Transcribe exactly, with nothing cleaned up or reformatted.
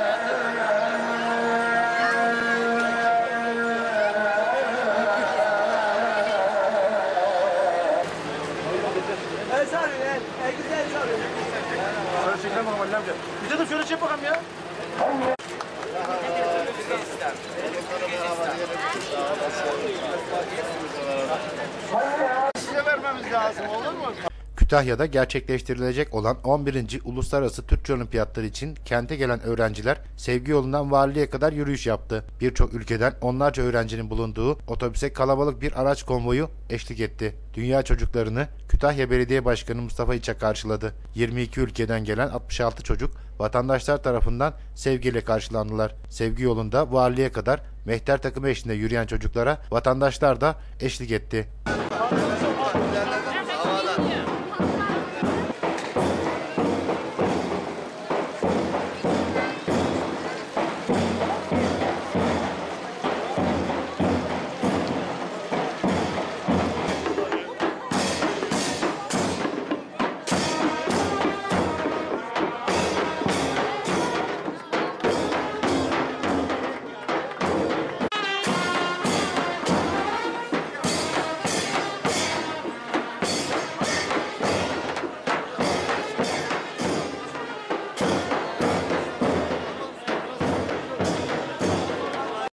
Şöyle çekelim bakalım Ali amca. Bize de şöyle çek bakalım ya. Size vermemiz lazım, olur mu? Kütahya'da gerçekleştirilecek olan on birinci Uluslararası Türkçe Olimpiyatları için kente gelen öğrenciler Sevgi Yolu'ndan Valiliğe kadar yürüyüş yaptı. Birçok ülkeden onlarca öğrencinin bulunduğu otobüse kalabalık bir araç konvoyu eşlik etti. Dünya çocuklarını Kütahya Belediye Başkanı Mustafa İça karşıladı. yirmi iki ülkeden gelen altmış altı çocuk vatandaşlar tarafından sevgiyle karşılandılar. Sevgi Yolu'nda Valiliğe kadar mehter takımı eşliğinde yürüyen çocuklara vatandaşlar da eşlik etti.